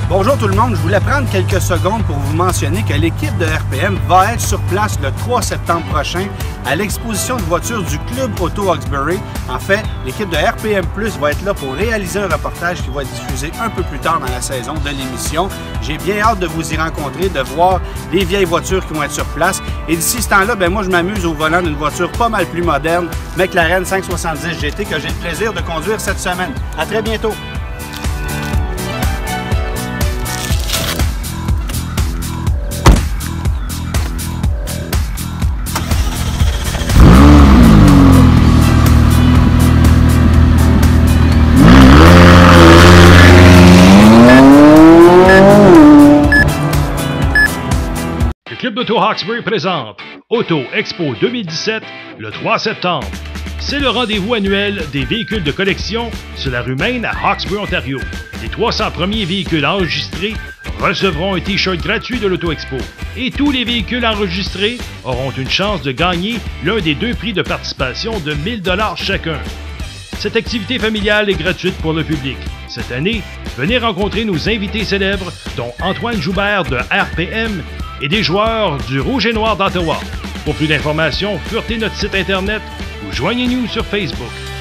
Bonjour tout le monde, je voulais prendre quelques secondes pour vous mentionner que l'équipe de RPM va être sur place le 3 septembre prochain à l'exposition de voitures du Club Auto Hawkesbury. En fait, l'équipe de RPM Plus va être là pour réaliser un reportage qui va être diffusé un peu plus tard dans la saison de l'émission. J'ai bien hâte de vous y rencontrer, de voir les vieilles voitures qui vont être sur place. Et d'ici ce temps-là, moi je m'amuse au volant d'une voiture pas mal plus moderne, McLaren 570 GT, que j'ai le plaisir de conduire cette semaine. À très bientôt! Le Club d'Auto Hawkesbury présente Auto Expo 2017 le 3 septembre. C'est le rendez-vous annuel des véhicules de collection sur la rue Main à Hawkesbury, Ontario. Les 300 premiers véhicules enregistrés recevront un T-shirt gratuit de l'Auto Expo. Et tous les véhicules enregistrés auront une chance de gagner l'un des 2 prix de participation de 1 000 $ chacun. Cette activité familiale est gratuite pour le public. Cette année, venez rencontrer nos invités célèbres, dont Antoine Joubert de RPM et des joueurs du Rouge et Noir d'Ottawa. Pour plus d'informations, furetez notre site internet ou joignez-nous sur Facebook.